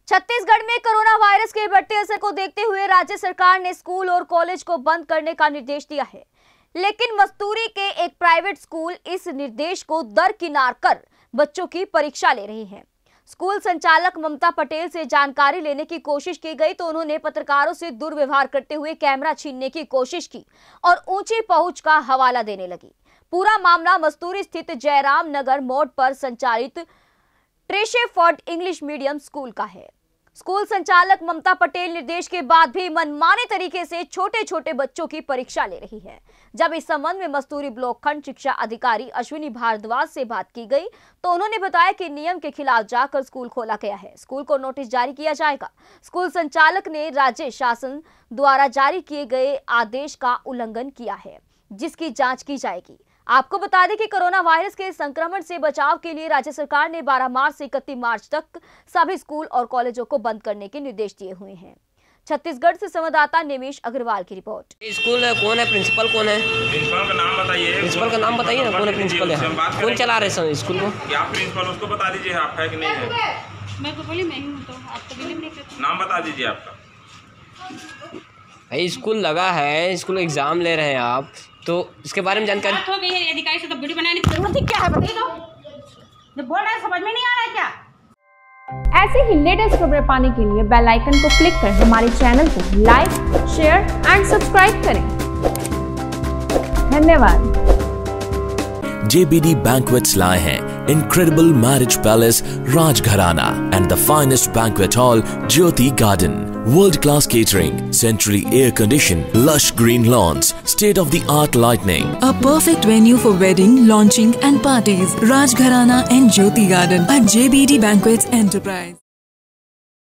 छत्तीसगढ़ में corona virus के बढ़ते असर को देखते हुए राज्य सरकार ने स्कूल और कॉलेज को बंद करने का निर्देश दिया है, लेकिन मस्तूरी के एक प्राइवेट स्कूल इस निर्देश को दरकिनार कर बच्चों की परीक्षा ले रही है। स्कूल संचालक ममता पटेल से जानकारी लेने की कोशिश की गई तो उन्होंने पत्रकारों से दुर्व्यवहार करते हुए कैमरा छीनने की कोशिश की और ऊंची पहुंच का हवाला देने लगी। पूरा मामला मस्तूरी स्थित जयराम नगर मोड़ पर संचालित ट्रेशेफर्ड इंग्लिश मीडियम स्कूल का है। स्कूल संचालक ममता पटेल निर्देश के बाद भी मनमाने तरीके से छोटे छोटे बच्चों की परीक्षा ले रही है। जब इस संबंध में मस्तूरी ब्लॉक खंड शिक्षा अधिकारी अश्विनी भारद्वाज से बात की गई तो उन्होंने बताया कि नियम के खिलाफ जाकर स्कूल खोला गया है। स्कूल को नोटिस जारी किया जाएगा। स्कूल संचालक ने राज्य शासन द्वारा जारी किए गए आदेश का उल्लंघन किया है, जिसकी जांच की जाएगी। आपको बता दें कि कोरोना वायरस के संक्रमण से बचाव के लिए राज्य सरकार ने 12 मार्च से 31 मार्च तक सभी स्कूल और कॉलेजों को बंद करने के निर्देश दिए हुए हैं। छत्तीसगढ़ से संवाददाता निमेश अग्रवाल की रिपोर्ट। स्कूल कौन है, प्रिंसिपल कौन है? प्रिंसिपल का नाम बताइए। प्रिंसिपल का नाम बताइए ना, कौन है प्रिंसिपल है? कौन चला रहे हैं स्कूल को? क्या प्रिंसिपल उसको बता दीजिए, आप है कि नहीं है? मैं तो बोली मैं हूं, तो आप तो बिलीव नहीं करते। नाम बता दीजिए आपका। भाई स्कूल लगा है, स्कूल एग्जाम ले रहे हैं आप, तो इसके बारे में जानकारी बात हो गई है। अधिकारी से तो वीडियो बनाने की जरूरत ही क्या है, बताइए तो। जो बोल रहे हैं समझ में नहीं आ रहा है क्या? ऐसे ही लेटेस्ट खबरें पाने के लिए बेल आइकन को क्लिक कर हमारे चैनल को लाइक, शेयर एंड सब्सक्राइब करें। धन्यवाद। JBD Banquets लाए हैं Incredible Marriage Palace Rajgharana and the finest banquet hall Jyoti Garden. World-class catering, centrally air-conditioned, lush green lawns, state-of-the-art lighting. A perfect venue for wedding, launching and parties. Rajgharana and Jyoti Garden at JBD Banquets Enterprise.